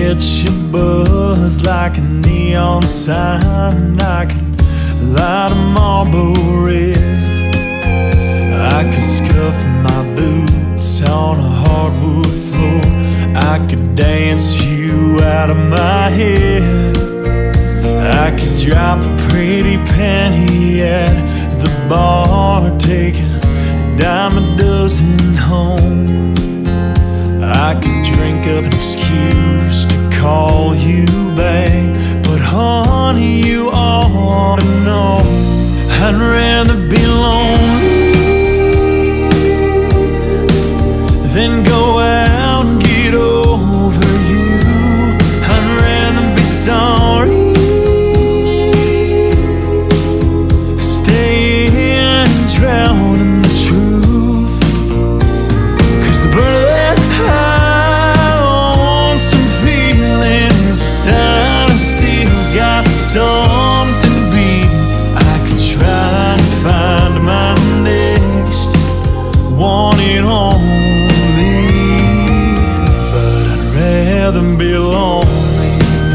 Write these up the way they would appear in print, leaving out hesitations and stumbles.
get you buzzed like a neon sign. I could light a Marlboro red. I could scuff my boots on a hardwood floor. I could dance you out of my head. I could drop a pretty penny at the bar, take a dime a dozen home. I could drink up an excuse to call you back, but honey, you ought to know I'd rather be lonely than go out and get over you. I'd rather be sorry, stay in and drown in the truth. 'Cause the bird I lonesome feeling inside, I still got something beating. I could try to find my next one and only, but I'd rather be lonely.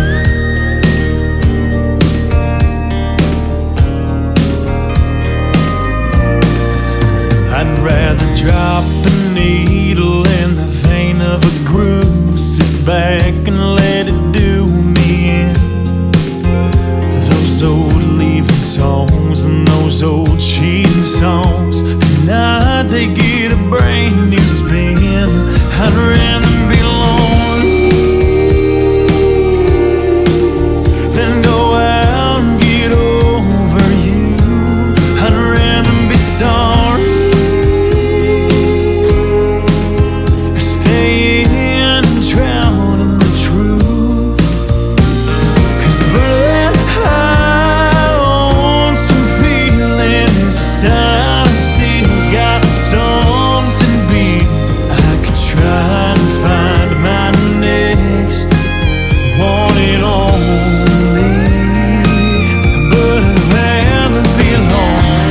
I'd rather drop a needle in the vein of a groove, sit back and let it do me in. Those old leaving songs and those old cheating songs, tonight they get a brand new spin. I'd rather be lonely than go out and get over you. I'd rather be sorry, stay in and drown in the truth. 'Cause the blood I lonesome feeling inside, I still got something beating. I could try and find my next one and only, but I'd rather be lonely.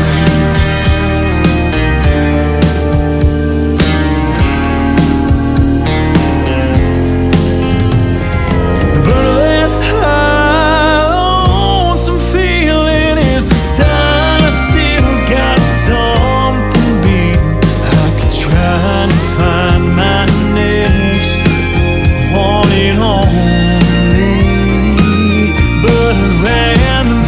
The bird I lonesome feeling is inside, I still got something beating. I could try and find my next one and only, but I'd rather